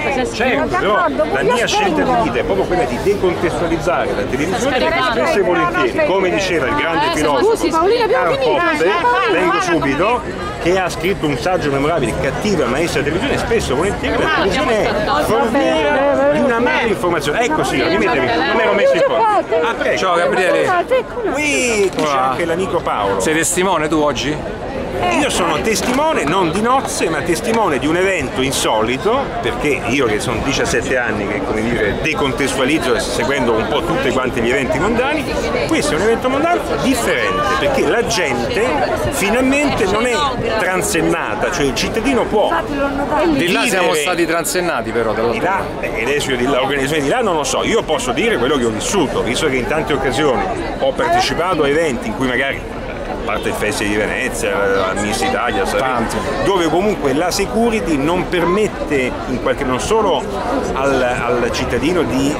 Certo, però la mia scelta di vita è proprio quella di decontestualizzare la televisione, perché spesso e volentieri, come diceva il grande filosofo Karl Popper, vengo subito, che ha scritto un saggio memorabile, Cattiva maestra della televisione, spesso e volentieri la televisione è forniera di una mala informazione. Ecco sì, non mi ero messo in porta. Ciao Gabriele. Qui c'è anche l'amico Paolo. Sei testimone tu oggi? Io sono testimone non di nozze, ma testimone di un evento insolito, perché io che sono 17 anni che, come dire, decontestualizzo seguendo un po' tutti quanti gli eventi mondani, questo è un evento mondano differente, perché la gente finalmente non è transennata, cioè il cittadino può Di là siamo stati transennati però. Di là, adesso io l'organizzazione di là non lo so, io posso dire quello che ho vissuto, visto che in tante occasioni ho partecipato a eventi in cui magari, a parte il Festival di Venezia, la Miss Italia, dove comunque la security non permette non solo al cittadino di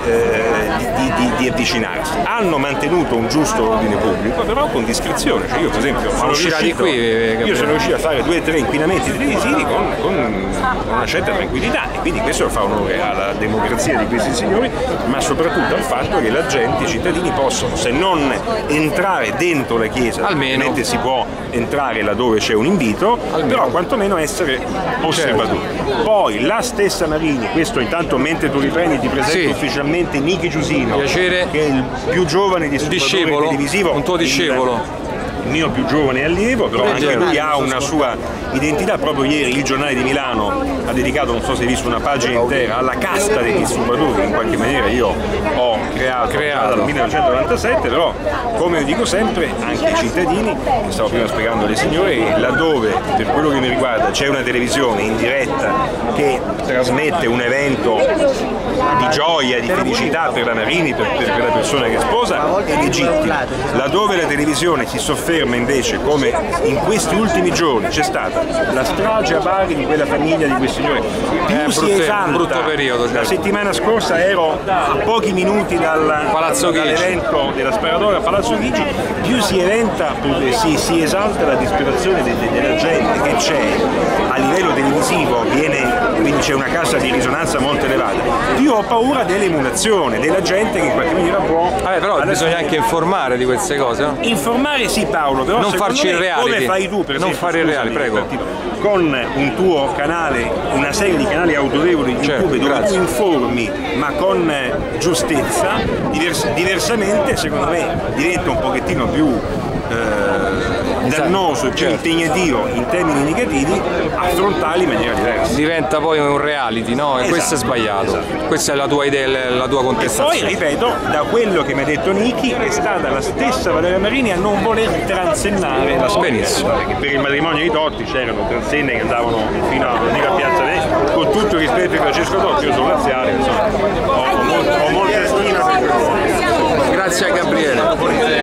avvicinarsi, hanno mantenuto un giusto ordine pubblico, però con discrezione. Cioè io per esempio sono riuscito a fare 2 o 3 inquinamenti televisivi con una certa tranquillità, e quindi questo fa onore alla democrazia di questi signori, ma soprattutto al fatto che la gente, i cittadini possono, se non entrare dentro la chiesa, almeno si può entrare laddove c'è un invito, però quantomeno essere osservatori. Poi la stessa Marini, questo intanto mentre tu riprendi ti presento ufficialmente Nichi Giusino, che è il più giovane disturbatore televisivo, un tuo discepolo. Il mio più giovane allievo, però anche lui ha una sua identità. Proprio ieri il Giornale di Milano ha dedicato, non so se hai visto, una pagina intera alla casta dei disturbatori che in qualche maniera io ho creato dal 1997, però come io dico sempre anche ai cittadini, stavo prima spiegando alle signore, laddove per quello che mi riguarda c'è una televisione in diretta che trasmette un evento di gioia, di felicità per la Marini, per la persona che sposa, è legittimo. Laddove la televisione si sofferma invece, come in questi ultimi giorni c'è stata la strage a Bari di quella famiglia di quei signori, più si esalta. Brutto periodo, La settimana scorsa ero a pochi minuti dall'evento della sparatoria a Palazzo Chigi, più si esalta la disperazione della gente che c'è a livello televisivo, quindi c'è una cassa di risonanza molto elevata, più ho paura dell'emulazione, della gente che in qualche maniera può... però bisogna anche informare di queste cose, no? Informare sì, Paolo, però non farci il reality, come fai tu per esempio, non fare il reality, prego, con un tuo canale, una serie di canali autorevoli di YouTube dove tu informi ma con giustezza, diversamente secondo me diventa un pochettino più dannoso e più impegnativo in termini negativi, affrontarli in maniera diversa. Diventa poi un reality, no? E questo è sbagliato. Questa è la tua idea, la tua contestazione. E poi, ripeto, da quello che mi ha detto Nichi, è stata la stessa Valeria Marini a non voler transennare la sua. Benissimo. Perché per il matrimonio di Totti c'erano transenne che andavano fino a Piazza Venezia, con tutto il rispetto di Francesco Totti, io sono laziale, insomma, ho molta stima per questo. Grazie a Gabriele.